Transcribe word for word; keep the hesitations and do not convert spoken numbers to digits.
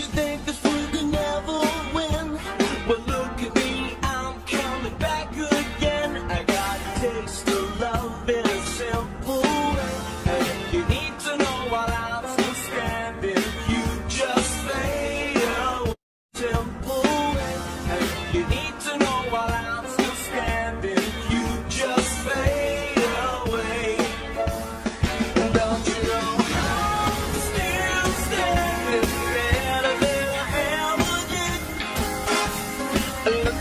think this we could never win? Well, look at me, I'm coming back again. I got a taste of love in a simple way. And if you need to know while I'm still standing, you just fade away. Simple way. And if you need to know while I'm still standing, you just fade away. Don't you know I'm still standing better than I ever did? Look